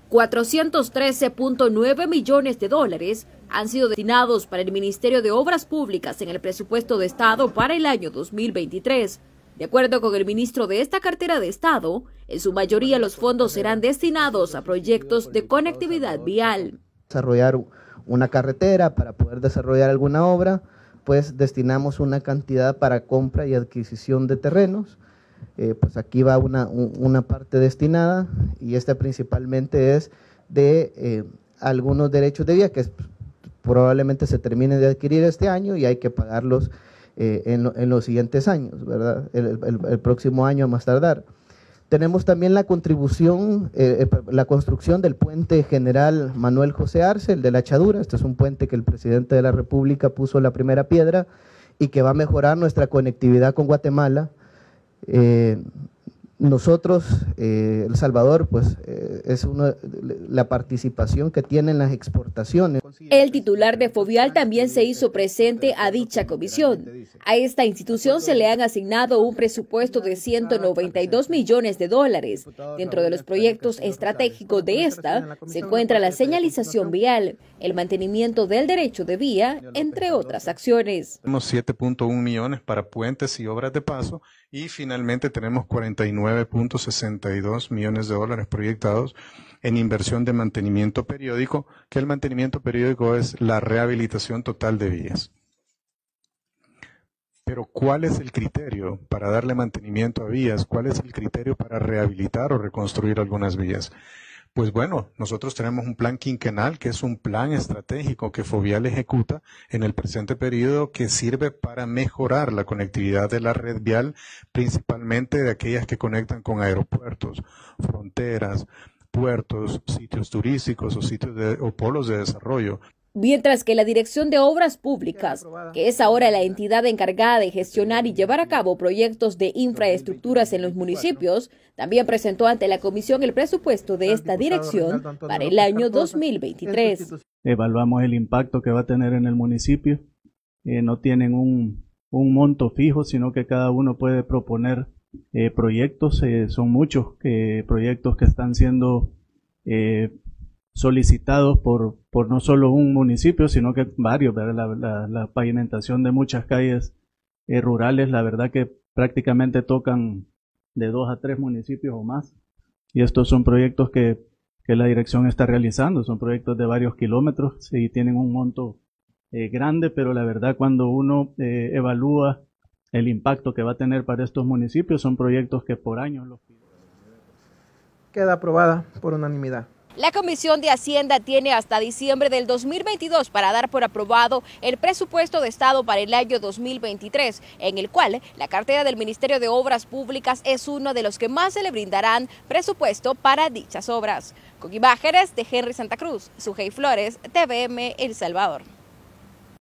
$413.9 millones han sido destinados para el Ministerio de Obras Públicas en el presupuesto de Estado para el año 2023. De acuerdo con el ministro de esta cartera de Estado, en su mayoría los fondos serán destinados a proyectos de conectividad vial. Desarrollar una carretera, para poder desarrollar alguna obra, pues destinamos una cantidad para compra y adquisición de terrenos. Pues aquí va una parte destinada, y esta principalmente es de algunos derechos de vía que probablemente se terminen de adquirir este año y hay que pagarlos en los siguientes años, ¿verdad? El próximo año a más tardar. Tenemos también la contribución, la construcción del puente general Manuel José Arce, el de la Echadura. Este es un puente que el presidente de la República puso la primera piedra y que va a mejorar nuestra conectividad con Guatemala. Nosotros, El Salvador, pues es la participación que tienen las exportaciones. El titular de Fovial también se hizo presente a dicha comisión. A esta institución se le han asignado un presupuesto de $192 millones. Dentro de los proyectos estratégicos de esta se encuentra la señalización vial, el mantenimiento del derecho de vía, entre otras acciones. Tenemos 7.1 millones para puentes y obras de paso, y finalmente tenemos 49.62 millones de dólares proyectados en inversión de mantenimiento periódico, que el mantenimiento periódico es la rehabilitación total de vías. Pero ¿cuál es el criterio para darle mantenimiento a vías? ¿Cuál es el criterio para rehabilitar o reconstruir algunas vías? Pues bueno, nosotros tenemos un plan quinquenal, que es un plan estratégico que Fovial ejecuta en el presente periodo, que sirve para mejorar la conectividad de la red vial, principalmente de aquellas que conectan con aeropuertos, fronteras, puertos, sitios turísticos o polos de desarrollo. Mientras que la Dirección de Obras Públicas, que es ahora la entidad encargada de gestionar y llevar a cabo proyectos de infraestructuras en los municipios, también presentó ante la Comisión el presupuesto de esta dirección para el año 2023. Evaluamos el impacto que va a tener en el municipio. No tienen un monto fijo, sino que cada uno puede proponer proyectos. Son muchos proyectos que están siendo solicitados por no solo un municipio, sino que varios, ¿verdad? La pavimentación de muchas calles rurales, la verdad que prácticamente tocan de 2 a 3 municipios o más, y estos son proyectos que la dirección está realizando, son proyectos de varios kilómetros y tienen un monto grande, pero la verdad cuando uno evalúa el impacto que va a tener para estos municipios, son proyectos que por años los piden. Queda aprobada por unanimidad. La Comisión de Hacienda tiene hasta diciembre del 2022 para dar por aprobado el presupuesto de Estado para el año 2023, en el cual la cartera del Ministerio de Obras Públicas es uno de los que más se le brindarán presupuesto para dichas obras. Con imágenes de Henry Santa Cruz, Sujei Flores, TVM El Salvador.